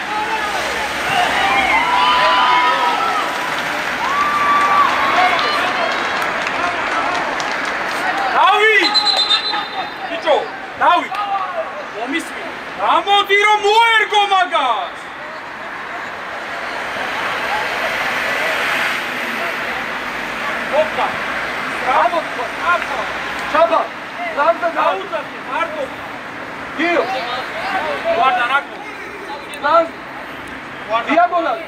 დავით! ბიჭო, დავით! მომისმი. გამოდი რომ მოერგო მაგას! გოფხა! სტრაფა, სტრაფა! ჩაბა, ლამდა დაუძახე, მარტო! გიო! ვარდა რაკო! ლამ! დიაგონალი!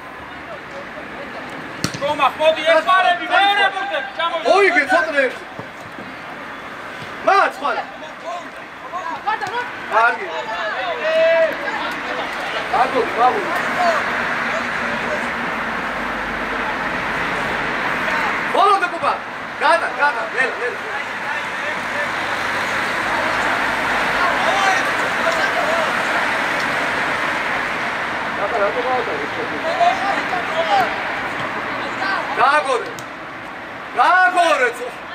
შომა, მოდი ეს პარები, მეორე ბურთები, ჩამოვიდა! ოიგე ცოტნე ერთი! მაც ხვალ! კარგი! აგოდი, ბაბული! ბოლო დაკუპა! გადა, გადა, ნელა, ნელა! გააგორე! გააგორე!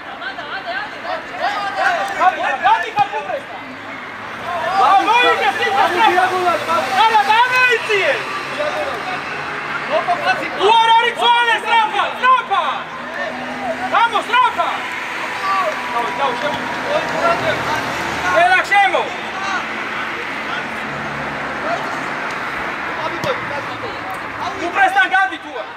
გადი ხაფურესა! მოიგე სიტყვა! დიაგონალი, ბაბული! არა, დამეიციე! ოპა, კაცი! უარ არის ცვალე, სტრაფა! სტრაფა! გამო, სტრაფა! დავი, დავი, შემო! ელახ, შემო! უპრესთან გადი თუ არ!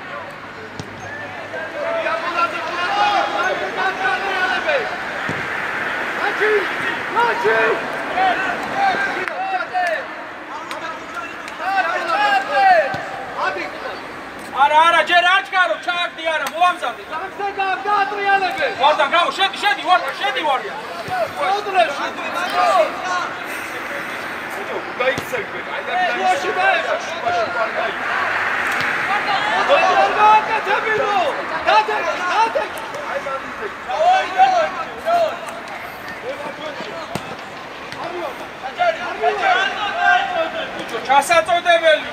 არა, არა, ჯერ არ ჩქარო, ჩააგდი არა, მოამზადე. ვარდა, გამო, შედი, შედი, ვარდა, შედი ვარია. ჩასაწოდებელი.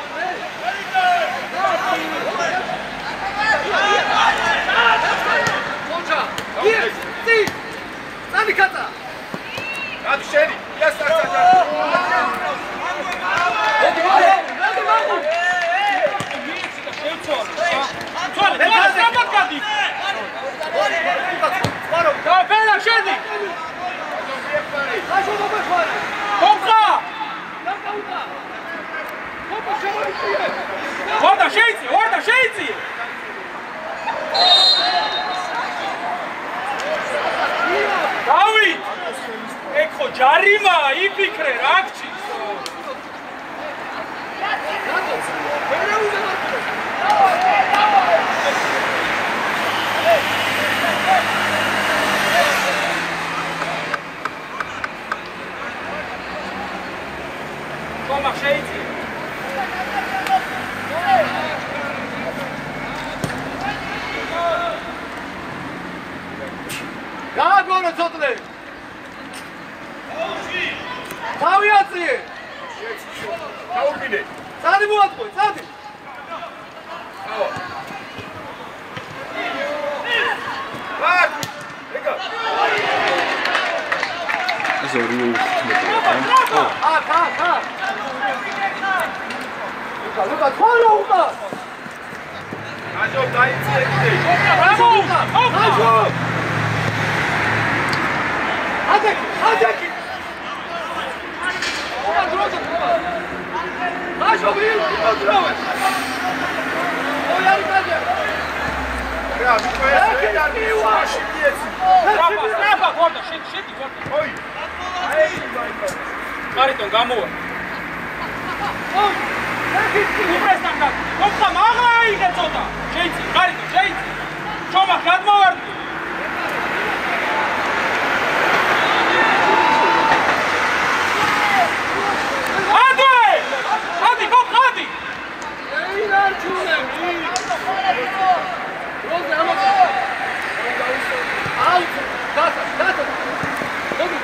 მოჭა, გიე, წი! წამი კატა! გადი შენი, იას არ წაჭა. მოდი, მოდი, მოდი, მოდი! ცვალე, ცვალე, სამად გადი! და, ფერა, შედი! აშო მოგეხვარე! გოფხა! დაკაუტა! ოპა, შემოიწიე! ვარდა, შეიცი, ვარდა, შეიცი! დავით! ეგ ხო ჯარიმა, იფიქრე, რა გჭირს? შომა, შეიცი! გააგონე ცოტნე! თავი აწიე! გაუგინე. წადი მოატყუე, წადი! ვარ! ეგა. ეს ორივე უთმეტია. აქ, აქ, აქ! ლუკა, ლუკა, თვალო უკა! აჯო დაიწყე კიდე. აბო, აბო! ადაკი, ადაკი! ობა, დროზე, ობა! აშო, ვინ, ვიოდროვე! ოი, არის კაჯა! რა, ვიყვე ეს? ეკი, მიუაში! სტრაფა, სტრაფა, ვარდა, შედი, შედი, ვარდა. ოი. აი, ვაიკო. კარიტონ, გამოვა. ოი, ეკი, უპრესთან გადი. გოფხა, მაღლა აიღე ცოტა. შეიცი, კარიტონ, შეიცი. შომა, გადმოვარდი. Out! Gata, gata!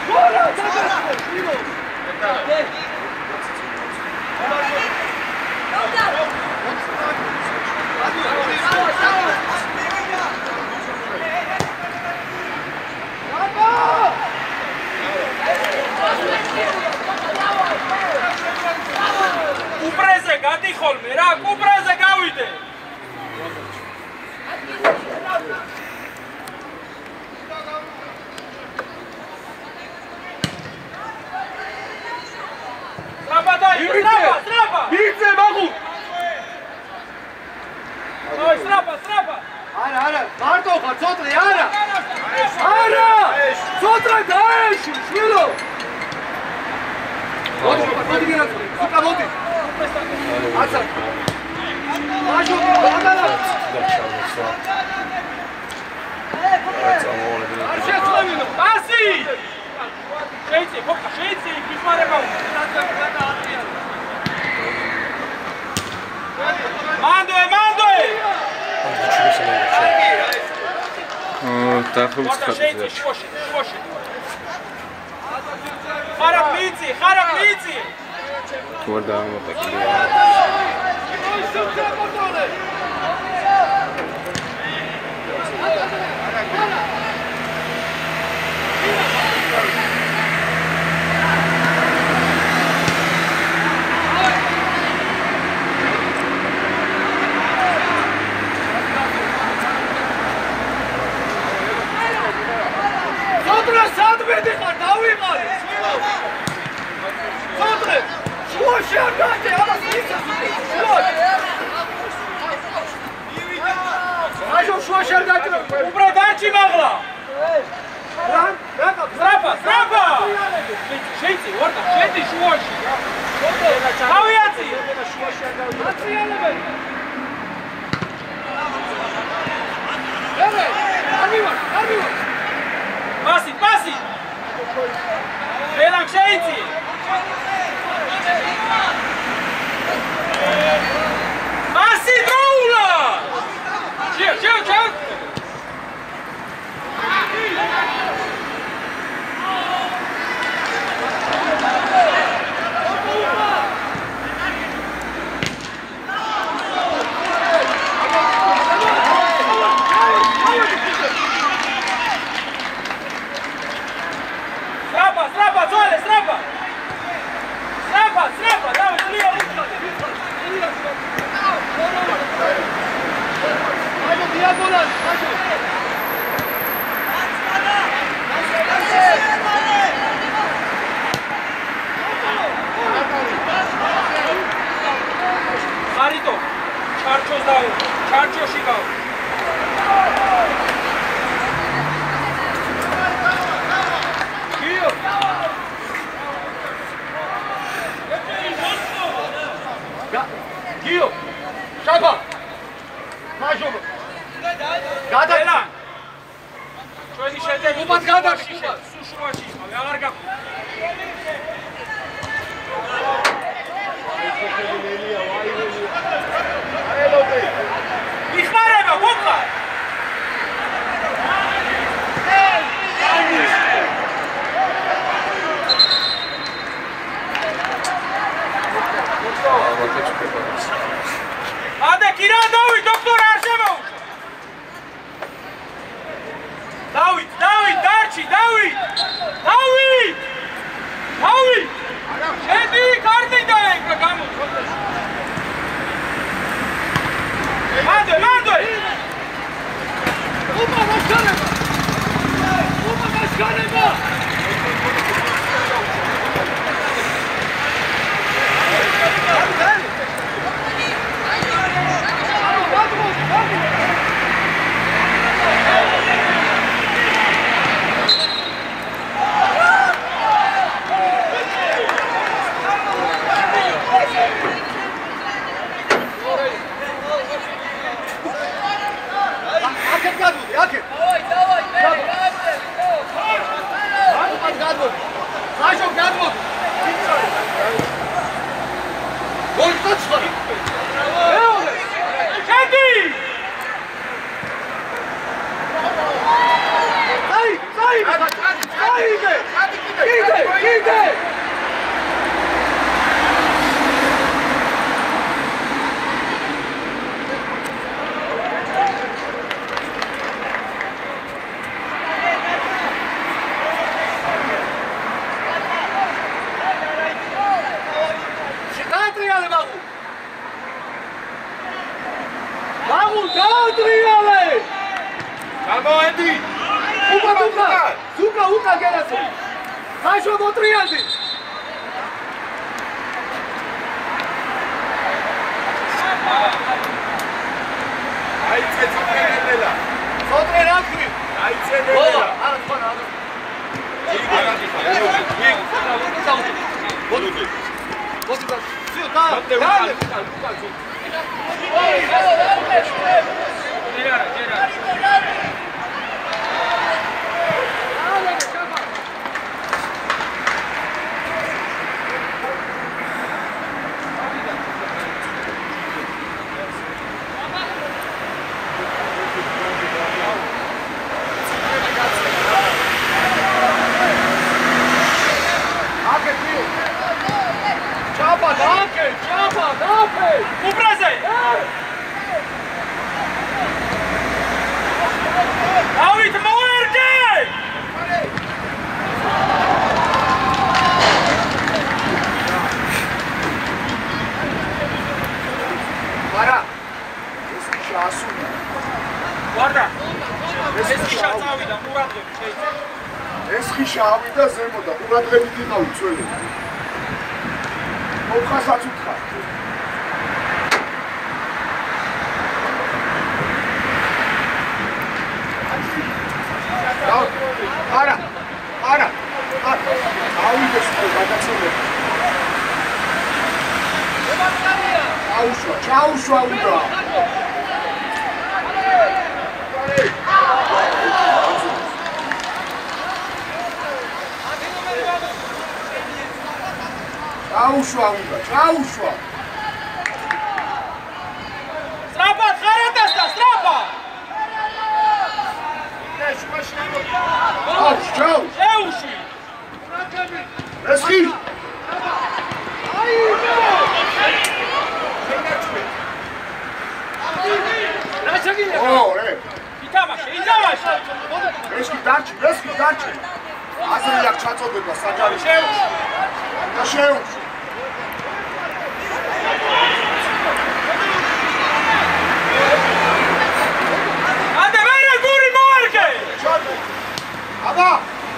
გადი ხოლმე რა, კუბრაზე გავიდე. სრაბა დაიდე, სრაბა, სრაბა. მიწე მაგუ. ой, სრაბა, სრაბა. არა, არა, მარტო ხარ, ცოტრე, არა. არა! ცოტრე დაეში, შვილო. მოდი, მოდი გერაც, სუკა მოდი. აცა. მაშო, ბადალა. არ შეცვალინო. პასი! შეიცე, ხოხა, შეიცე, გიხმარება. მანდოე, მანდოე! დაახლოებით შეიცე, შუაში, შუაში. ხარაბ მიცი, ხარაბ მიცი. თუ არ დაამატაკია. ცოტრე სადმედი ხარ, დავიღალე, შვილო. ცოტრე, შუაში არ გაჭე, ამას ისას შუაში. მაშო შუაში არ გაჭრა. უბრალოდ დაჭი მაღლა. რა? რა? სრაფა, სრაფა. შეიცე, ვარდა, შედი შუაში. გავიაცი. შუაში არ გაჭრა. აცრიალებენ. ერე, ამივარ, ამივარ. პასი, პასი. ფელანგ შეიცი. პასი დროულა. შეა, შეა, შეა. Срапа, срапа, Золя, срапа! Срапа, срапа, давай, слева! Мажо, диагонал, мажо! Харито, чарчоз давай, чарчоши гав. გიო შაბა მაშო გადაელა ჩვენი შედეგი უბად გადაგში სუშუაში აღარ გაქვს იხმარება გოხა Ade, kira David, doktor Arșemović! David, David, Darci, David! David! David! Ședi, carne-i de aia, că gamul! Mando, mando! Upa, mașcaneba! Upa, mașcaneba! Saul, Adriale! Გამოედი! Uka, uka! Uka, uka, Gerasi! Saisho motriandi! აიცე ცოტრენელა. Motriandi! აიცე ნელა. არა, თქვენ არა. არა დიხარ. ბოდუდი. ბოდუდა. სიო და. და. ჯერარა, ჯერარა. Chapa, danke! Chapa, danke! უბრაზე! დავით მოერგე! არა ეს შეასუნა ვარდა ეს კი შეწავიდა ყურადღებით შეიძლება ეს ხი შავიდა ზემოდა ყურადღებით იყავი წველი მოხასაც უთხრა არა არა ავიდეს გადაცემები ჩაუშვა ჩაუშვა უნდა ჩაუშვა უნდა ჩაუშვა სტრაფად ხარატასდა სტრაფად ჩაუშ ჩაუშ შეუში ეს ხი ო ე ითამაშე ითამაშე ეს კი დარჩი ეს კი დარჩი აზრი აქ ჩაწოდება საჯარი შეუში და შეუშ ანდე მერე გური მოერგე ჩადო აბა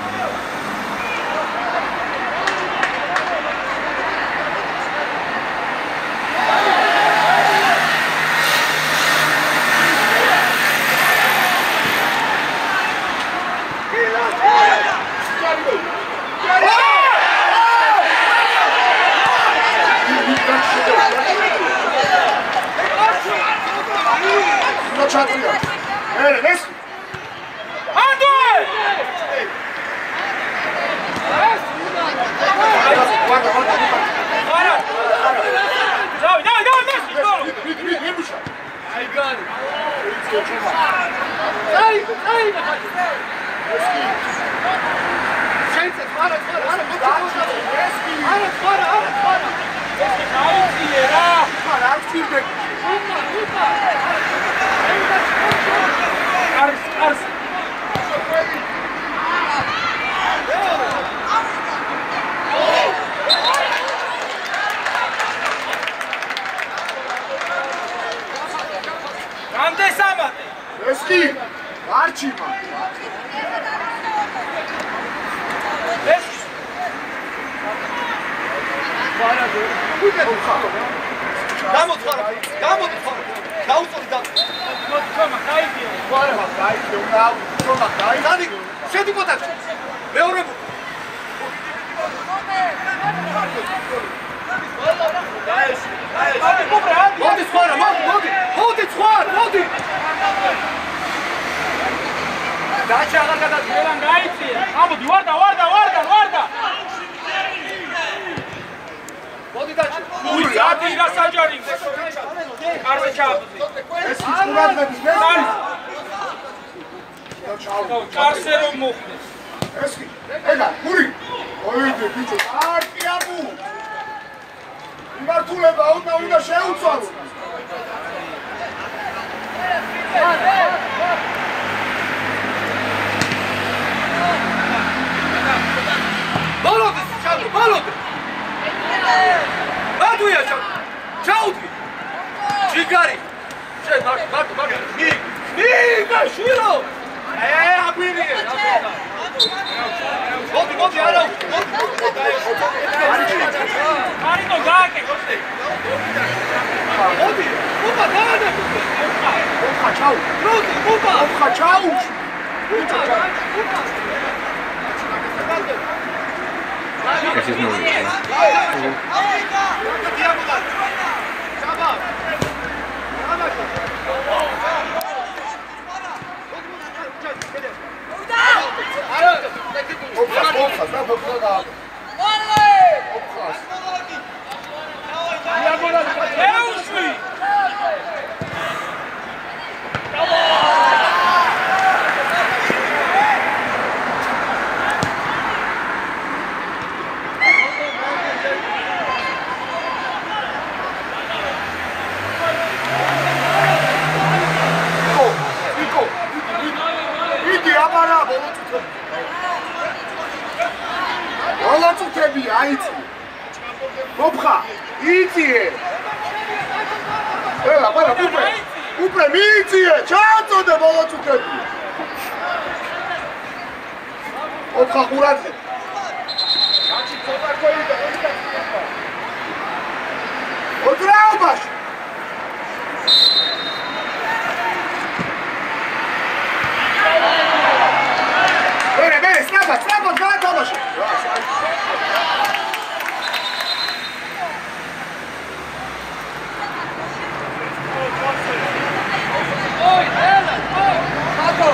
ჩადია მერე ეს ანდე ვარდა ვარდა არა დავი დავი დავი მეს გოლ იმუშა აი გარი ჩეჩემა აი აი შეიძლება არა არა არა ეს კი არა არა არა არა ეს გაიწიე რა არა არ ცირდე უმა უმა არს არს ამდე სამატე ეს კი არჩიმა ეს არა გუგე გამოცხარა გამოცხარა დაუწოდი და მოწომა გაიგე ვარა გაიგე უნდა თომა გაიგე დადი შედი კონტაქტი მეორე მოდი სხვა მოდი მოდი მოდი სხვა მოდი დაჩა აღარ გადაგელან გაიწია ამოდი ვარდა ვარდა ვარდა ვარდა მოდი დაჩა ური ათი გასაჯარი კარზე ჩააბდი ეს ყურადღების მერე კარზე რომ მოხდეს ეს კი ეგა გური ოიდე ბიჭო არტია ბუ იმართულება უნდა უნდა შეუცვალო ბოლოდეს ჩადო ბოლოდეს ბადუია ჩადო ჩაუდი ჯიგარი შენ მარტო მარტო მარტო მი მი გაშვილო ე აბინი მოდი მოდი არა კარიტო გააკე გოსტე მოდი უპა დაანე ოფხა ჩაუ როდი უპა ოფხა ჩაუ უპა უპა ეს ის ნული. დიაბოლა ჩაბა ოფხა ოფხა და ოფხა და ოფხა დიაბოლა ეუშვი მოლაწუთები აიცი ოფხა იწიე ელა ყველა უპრე უპრე მიიწიე ჩააწოდე მოლაწუთები ოფხა ყურადღე გაჩი ცოტა ქოიდა ოძრაობაში მერე მერე სტრაფად სტრაფად გაათამაშე ოი ელა ოი ხატო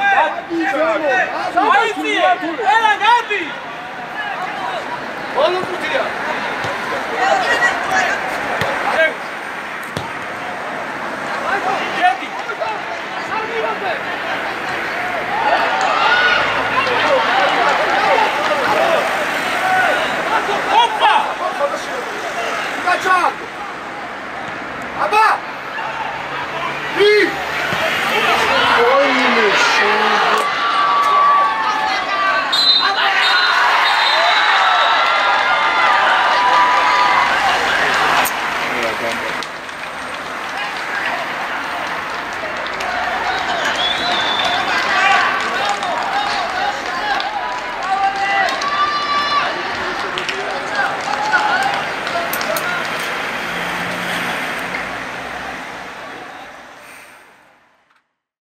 აიცი ელა გადი ბოლოს